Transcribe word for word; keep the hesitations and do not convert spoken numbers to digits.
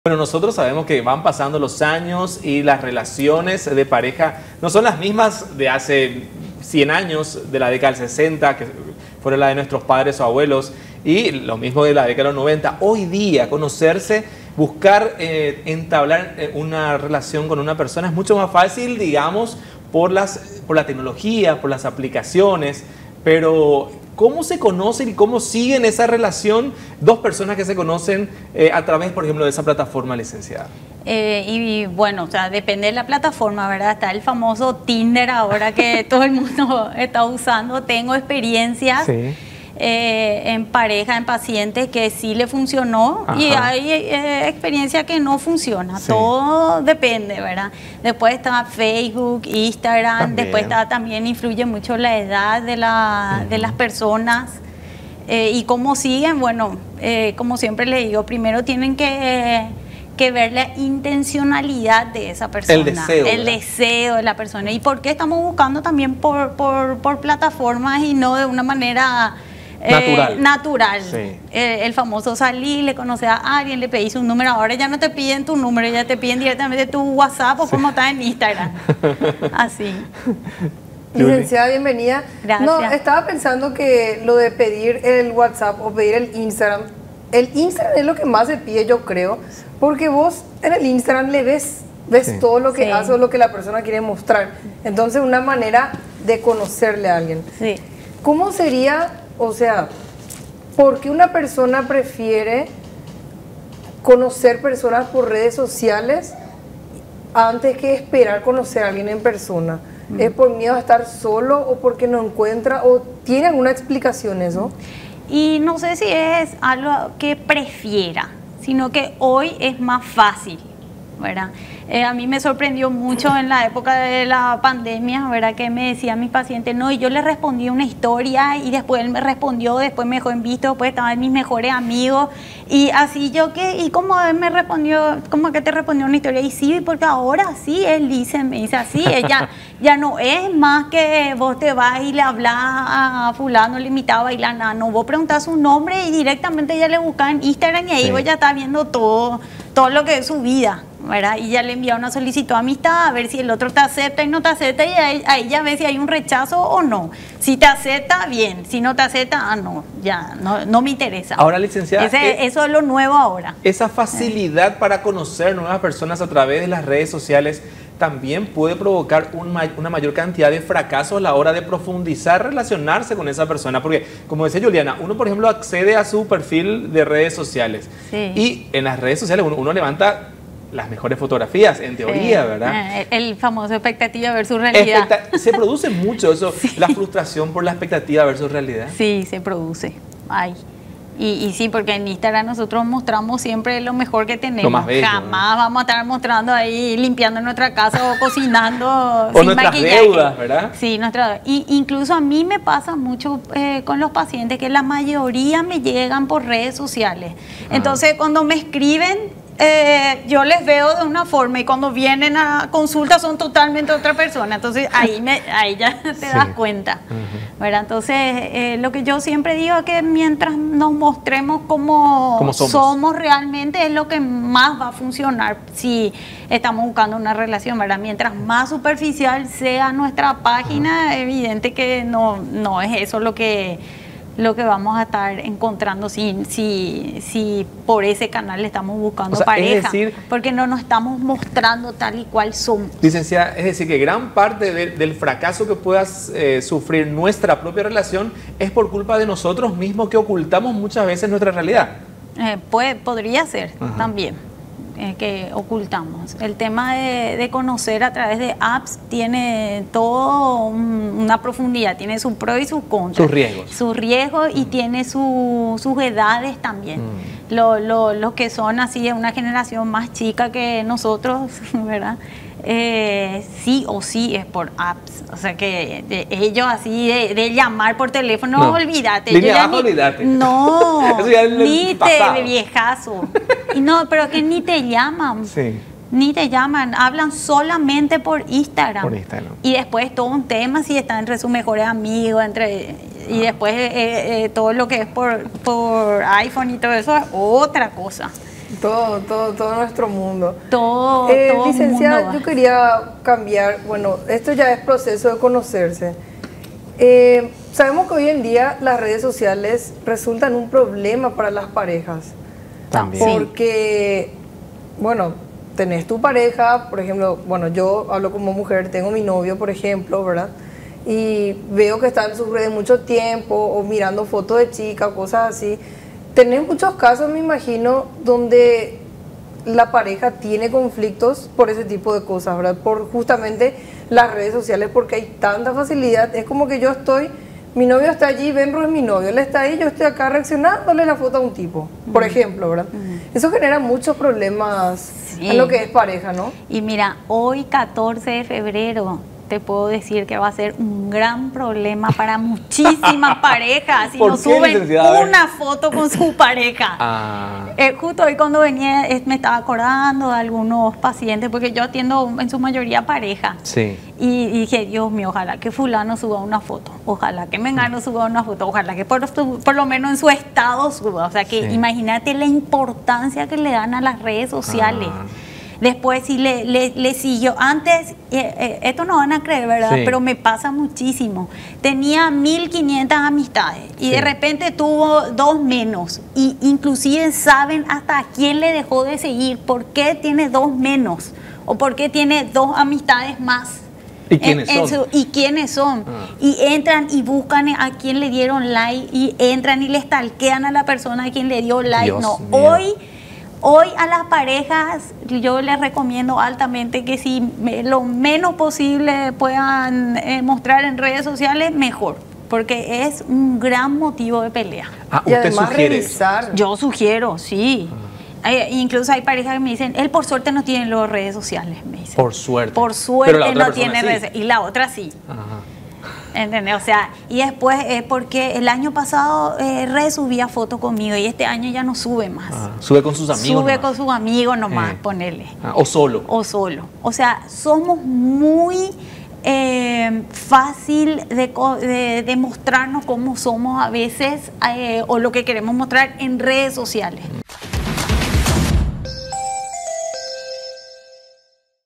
Bueno, nosotros sabemos que van pasando los años y las relaciones de pareja no son las mismas de hace cien años, de la década del sesenta, que fueron la de nuestros padres o abuelos, y lo mismo de la década de los noventa. Hoy día, conocerse, buscar eh, entablar una relación con una persona es mucho más fácil, digamos, por, las, por la tecnología, por las aplicaciones, pero ¿cómo se conocen y cómo siguen esa relación dos personas que se conocen eh, a través, por ejemplo, de esa plataforma, licenciada? Eh, y bueno, o sea, depende de la plataforma, ¿verdad? Está el famoso Tinder ahora que todo el mundo está usando. Tengo experiencias sí. eh, en pareja, en pacientes que sí le funcionó. Ajá. Y hay eh, experiencia que no funciona. Sí. Todo depende, ¿verdad? Después está Facebook, Instagram, también. Después está, también influye mucho la edad de, la, uh-huh. de las personas. Eh, y cómo siguen, bueno, eh, como siempre les digo, primero tienen que... Eh, que ver la intencionalidad de esa persona, el deseo, el deseo de la persona, y por qué estamos buscando también por, por, por plataformas y no de una manera eh, natural, natural. Sí. Eh, el famoso salir, le conoces a alguien, le pedís un número, ahora ya no te piden tu número, ya te piden directamente tu WhatsApp o sí. como está en Instagram, así. Licenciada, bienvenida. Gracias. No, estaba pensando que lo de pedir el WhatsApp o pedir el Instagram, el Instagram es lo que más se pide, yo creo, porque vos en el Instagram le ves, ves sí. todo lo que sí. hace o lo que la persona quiere mostrar. Entonces, una manera de conocerle a alguien. Sí. ¿Cómo sería, o sea, por qué una persona prefiere conocer personas por redes sociales antes que esperar conocer a alguien en persona? Mm. ¿Es por miedo a estar solo o porque no encuentra? ¿O tiene alguna explicación eso? Y no sé si es algo que prefiera, sino que hoy es más fácil, ¿verdad? Eh, a mí me sorprendió mucho en la época de la pandemia, ¿verdad? Que me decía mi paciente, no, y yo le respondí una historia y después él me respondió, después me dejó en visto, después estaban mis mejores amigos y así yo que, y cómo él me respondió, ¿cómo que te respondió una historia? Y sí, porque ahora sí, él dice, me dice así, ella ya no es más que vos te vas y le hablas a fulano, le invitaba a bailar, nada, no, vos preguntás su nombre y directamente ella le busca en Instagram y ahí sí. vos ya estás viendo todo, todo lo que es su vida, ¿verdad? Y ya le envía una solicitud de amistad a ver si el otro te acepta y no te acepta, y ahí, ahí ya ve si hay un rechazo o no. Si te acepta, bien. Si no te acepta, ah, no, ya, no, no me interesa. Ahora, licenciada, Ese, eh, eso es lo nuevo ahora. Esa facilidad eh. para conocer nuevas personas a través de las redes sociales también puede provocar un, una mayor cantidad de fracasos a la hora de profundizar, relacionarse con esa persona. Porque, como decía Juliana, uno, por ejemplo, accede a su perfil de redes sociales. Sí. Y en las redes sociales uno, uno levanta las mejores fotografías, en teoría, sí. ¿verdad? El, el famoso expectativa versus realidad. Expecta se produce mucho eso, sí. la frustración por la expectativa versus realidad. Sí, se produce. Ay. Y, y sí, porque en Instagram nosotros mostramos siempre lo mejor que tenemos. Lo más bello, Jamás ¿no? vamos a estar mostrando ahí, limpiando nuestra casa o cocinando o sin nuestras maquillaje. deudas, ¿verdad? Sí, nuestra, y incluso a mí me pasa mucho eh, con los pacientes que la mayoría me llegan por redes sociales. Ah. Entonces, cuando me escriben, Eh, yo les veo de una forma y cuando vienen a consulta son totalmente otra persona, entonces ahí, me, ahí ya te sí. das cuenta, uh-huh. ¿verdad? Entonces eh, lo que yo siempre digo es que mientras nos mostremos como, como somos. somos realmente es lo que más va a funcionar si estamos buscando una relación, ¿verdad? Mientras más superficial sea nuestra página, uh-huh. evidente que no, no es eso lo que... lo que vamos a estar encontrando si, si, si por ese canal le estamos buscando o sea, pareja, es decir, porque no nos estamos mostrando tal y cual somos. Licenciada, es decir, que gran parte de, del fracaso que puedas eh, sufrir nuestra propia relación es por culpa de nosotros mismos que ocultamos muchas veces nuestra realidad. Eh, puede, podría ser Ajá. también. Eh, que ocultamos. El tema de, de conocer a través de apps tiene todo un, una profundidad, tiene sus pros y sus contras. Sus riesgos. Sus riesgos y mm. tiene su, sus edades también. Mm. Los lo, lo que son así de una generación más chica que nosotros, ¿verdad? Eh, sí o sí es por apps, o sea que de, ellos así de, de llamar por teléfono, no, olvídate. Línea abajo, olvídate. No, Eso ya es ni te viejazo. Y no, pero que ni te llaman. Sí. Ni te llaman, hablan solamente por Instagram. Por Instagram. Y después todo un tema si está entre sus mejores amigos, entre y después eh, eh, todo lo que es por, por iPhone y todo eso es otra cosa. Todo, todo, todo nuestro mundo. Todo, Eh, todo el licenciada, mundo va. yo quería cambiar, bueno, esto ya es proceso de conocerse. Eh, sabemos que hoy en día las redes sociales resultan un problema para las parejas. También. Sí. Porque, bueno, tenés tu pareja, por ejemplo, bueno, yo hablo como mujer, tengo mi novio, por ejemplo, ¿verdad? Y veo que está en sus redes mucho tiempo, o mirando fotos de chicas, cosas así. Tenés muchos casos, me imagino, donde la pareja tiene conflictos por ese tipo de cosas, ¿verdad? Por justamente las redes sociales, porque hay tanta facilidad. Es como que yo estoy, mi novio está allí, Benro es mi novio, él está ahí, yo estoy acá reaccionándole la foto a un tipo, por ejemplo, ¿verdad? Eso genera muchos problemas Sí. en lo que es pareja, ¿no? Y mira, hoy catorce de febrero te puedo decir que va a ser un gran problema para muchísimas parejas si ¿Por no qué, suben licenciada? A ver. una foto con su pareja. Ah, Eh, justo hoy cuando venía eh, me estaba acordando de algunos pacientes, porque yo atiendo en su mayoría pareja. sí. Y, y dije, Dios mío, ojalá que fulano suba una foto, ojalá que Mengano suba una foto, ojalá que por, su- por lo menos en su estado suba. O sea que Sí. imagínate la importancia que le dan a las redes sociales. Ah. Después sí le, le, le siguió. Antes, eh, eh, esto no van a creer, ¿verdad? Sí. Pero me pasa muchísimo. Tenía mil quinientas amistades y Sí. de repente tuvo dos menos. Y inclusive saben hasta a quién le dejó de seguir, por qué tiene dos menos o por qué tiene dos amistades más. ¿Y quiénes En- en son? su- ¿Y quiénes son? Ah. Y entran y buscan a quién le dieron like y entran y le stalkean a la persona a quien le dio like. Dios no, mío. hoy, hoy a las parejas yo les recomiendo altamente que si me- lo menos posible puedan eh, mostrar en redes sociales, mejor, porque es un gran motivo de pelea. Ah, Y usted además sugiere eso. revisar. Yo sugiero, sí. Hay- incluso hay parejas que me dicen, él por suerte no tiene las redes sociales, me dicen. Por suerte. Por Pero suerte la otra no persona tiene sí. redes. Y la otra sí. Ajá. ¿Entendés? O sea, y después es porque el año pasado eh, resubía fotos conmigo y este año ya no sube más. Ah, sube con sus amigos. Sube nomás. con sus amigos nomás, Eh. ponele. Ah, o solo. O solo. O sea, somos muy eh, fácil de, co- de, de mostrarnos cómo somos a veces eh, o lo que queremos mostrar en redes sociales.